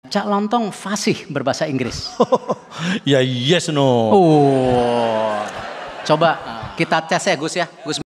Cak Lontong fasih berbahasa Inggris. Ya yes no. Oh, coba kita tes ya Gus ya. Gus.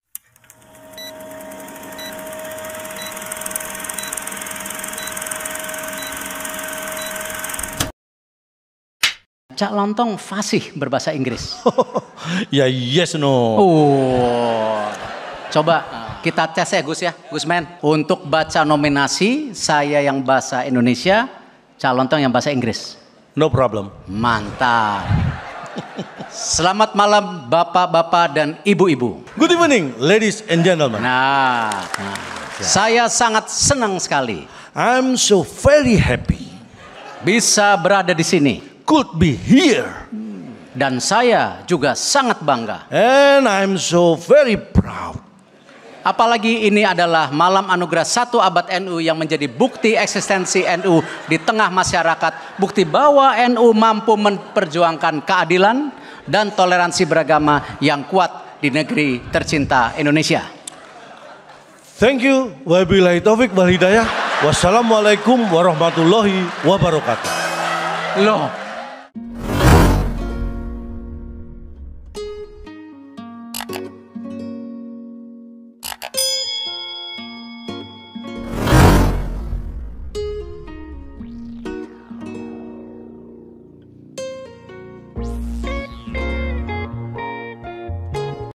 Cak Lontong fasih berbahasa Inggris. Ya yes no. Oh, coba kita tes ya Gus ya. Gusman. Untuk baca nominasi saya yang bahasa Indonesia, Cak Lontong yang bahasa Inggris. No problem. Mantap. Selamat malam bapak-bapak dan ibu-ibu. Good evening, ladies and gentlemen. Saya sangat senang sekali I'm so very happy. bisa berada di sini. Could be here. Dan saya juga sangat bangga. And I'm so very proud. Apalagi ini adalah malam anugerah 1 abad NU yang menjadi bukti eksistensi NU di tengah masyarakat. Bukti bahwa NU mampu memperjuangkan keadilan dan toleransi beragama yang kuat di negeri tercinta Indonesia. Thank you. Wabillahi taufik wal hidayah. Wassalamualaikum warahmatullahi wabarakatuh. Loh,